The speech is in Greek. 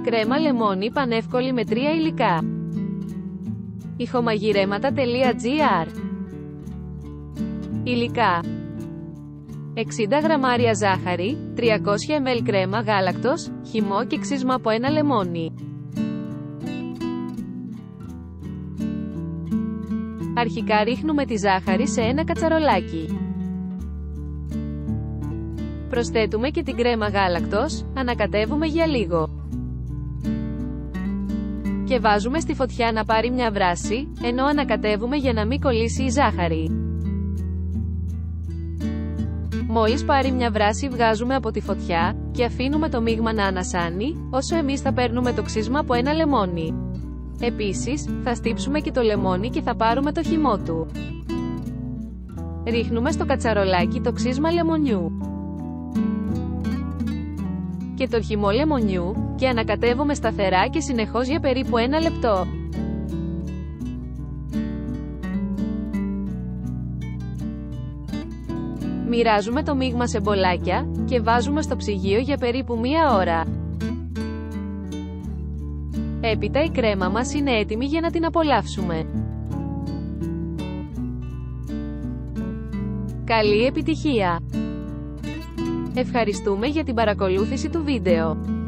Κρέμα λεμόνι πανεύκολη με 3 υλικά. Ηχομαγειρέματα.gr. Υλικά: 60 γραμμάρια ζάχαρη, 300 ml κρέμα γάλακτος, χυμό και ξύσμα από 1 λεμόνι. Αρχικά ρίχνουμε τη ζάχαρη σε ένα κατσαρολάκι. Προσθέτουμε και την κρέμα γάλακτος, ανακατεύουμε για λίγο. Και βάζουμε στη φωτιά να πάρει μια βράση, ενώ ανακατεύουμε για να μην κολλήσει η ζάχαρη. Μόλις πάρει μια βράση βγάζουμε από τη φωτιά, και αφήνουμε το μείγμα να ανασάνει, όσο εμείς θα παίρνουμε το ξύσμα από 1 λεμόνι. Επίσης, θα στύψουμε και το λεμόνι και θα πάρουμε το χυμό του. Ρίχνουμε στο κατσαρολάκι το ξύσμα λεμονιού και το χυμό λεμονιού, και ανακατεύουμε σταθερά και συνεχώς για περίπου 1 λεπτό. Μοιράζουμε το μείγμα σε μπολάκια, και βάζουμε στο ψυγείο για περίπου 1 ώρα. Έπειτα η κρέμα μας είναι έτοιμη για να την απολαύσουμε. Καλή επιτυχία! Ευχαριστούμε για την παρακολούθηση του βίντεο.